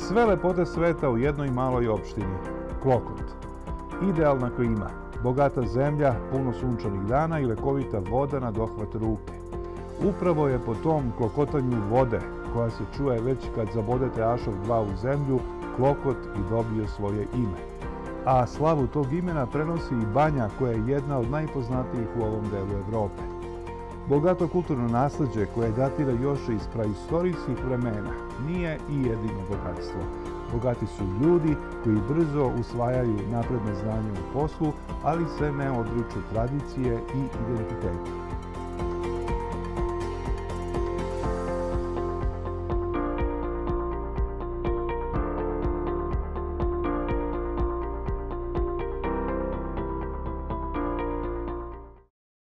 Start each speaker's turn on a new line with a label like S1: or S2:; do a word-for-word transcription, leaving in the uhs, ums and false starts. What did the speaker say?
S1: Sve lepote sveta u jednoj maloj opštini, Klokot. Idealna klima, bogata zemlja, puno sunčanih dana i lekovita voda na dohvat ruke. Upravo je po tom klokotanju vode, koja se čuje već kad zabodete ašov dva u zemlju, Klokot i dobio svoje ime. A slavu tog imena prenosi i banja koja je jedna od najpoznatijih u ovom delu Evrope. Bogato kulturno nasleđe koje datira još iz praistorijskih vremena nije i jedino bogatstvo. Bogati su ljudi koji brzo usvajaju napredne znanje u poslu, ali se ne odriču tradicije i identiteta.